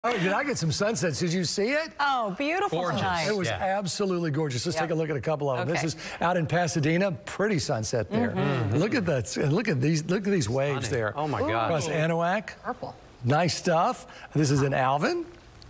Oh, did I get some sunsets? Did you see it? Oh, beautiful tonight. It was absolutely gorgeous. Let's take a look at a couple of them. Okay. This is out in Pasadena. Pretty sunset there. Look at that. Look at these waves there. Oh my God. Across Anahuac. Purple. Nice stuff. This is in Alvin.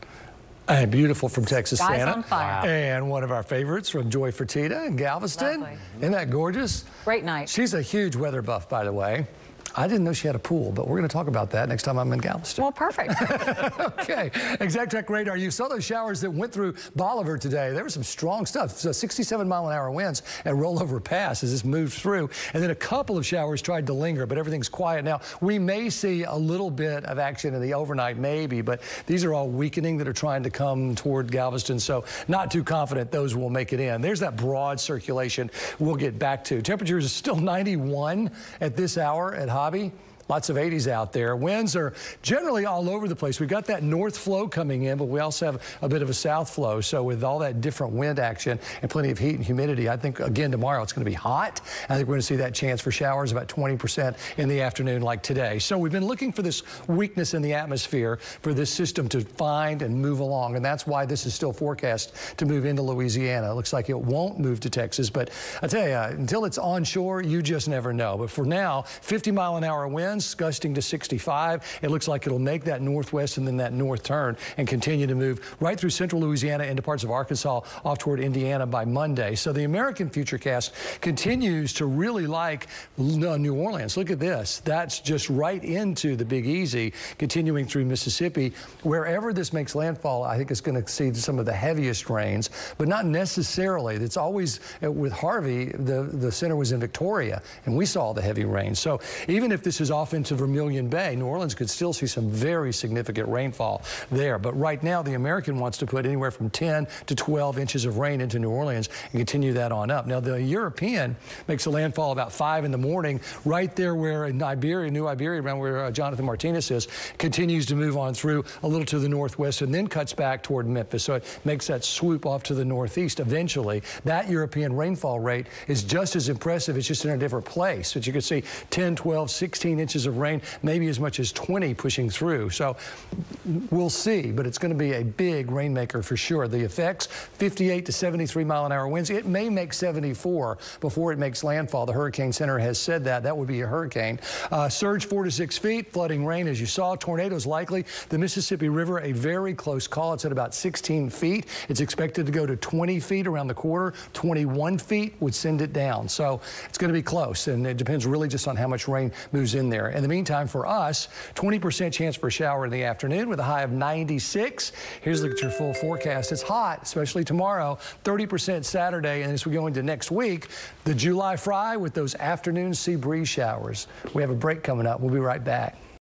And beautiful from Texas Skies Santa. on fire. And one of our favorites from Joy Fertitta in Galveston. Lovely. Isn't that gorgeous? Great night. She's a huge weather buff, by the way. I didn't know she had a pool, but we're going to talk about that next time I'm in Galveston. Well, perfect. Okay. Exact radar. You saw those showers that went through Bolivar today. There was some strong stuff. So 67-mile-an-hour winds and rollover pass as this moved through. And then a couple of showers tried to linger, but everything's quiet now. We may see a little bit of action in the overnight, maybe, but these are all weakening that are trying to come toward Galveston. So not too confident those will make it in. There's that broad circulation we'll get back to. Temperatures are still 91 at this hour at Hobby. Lots of 80s out there. Winds are generally all over the place. We've got that north flow coming in, but we also have a bit of a south flow. So with all that different wind action and plenty of heat and humidity, I think, again, tomorrow it's going to be hot. I think we're going to see that chance for showers about 20% in the afternoon like today. So we've been looking for this weakness in the atmosphere for this system to find and move along, and that's why this is still forecast to move into Louisiana. It looks like it won't move to Texas, but I tell you, until it's onshore, you just never know. But for now, 50-mile-an-hour winds, gusting to 65. It looks like it'll make that northwest and then that north turn and continue to move right through central Louisiana into parts of Arkansas off toward Indiana by Monday. So the American Futurecast continues to really like New Orleans. Look at this. That's just right into the Big Easy, continuing through Mississippi. Wherever this makes landfall, I think it's going to see some of the heaviest rains, but not necessarily. It's always, with Harvey, the center was in Victoria, and we saw the heavy rain. So even if this is off into Vermilion Bay, New Orleans could still see some very significant rainfall there. But right now, the American wants to put anywhere from 10 to 12 inches of rain into New Orleans and continue that on up. Now, the European makes a landfall about 5 in the morning, right there where in Iberia, New Iberia, around where Jonathan Martinez is, continues to move on through a little to the northwest and then cuts back toward Memphis. So it makes that swoop off to the northeast eventually. That European rainfall rate is just as impressive. It's just in a different place. But you can see 10, 12, 16 inches of rain, maybe as much as 20 pushing through. So we'll see, but it's going to be a big rainmaker for sure. The effects, 58 to 73-mile-an-hour winds. It may make 74 before it makes landfall. The Hurricane Center has said that. That would be a hurricane. Surge 4 to 6 feet, flooding rain as you saw. Tornadoes likely. The Mississippi River, a very close call. It's at about 16 feet. It's expected to go to 20 feet around the quarter. 21 feet would send it down. So it's going to be close, and it depends really just on how much rain moves in there. In the meantime, for us, 20% chance for a shower in the afternoon with a high of 96. Here's a look at your full forecast. It's hot, especially tomorrow. 30% Saturday, and as we go into next week, the July fry with those afternoon sea breeze showers. We have a break coming up. We'll be right back.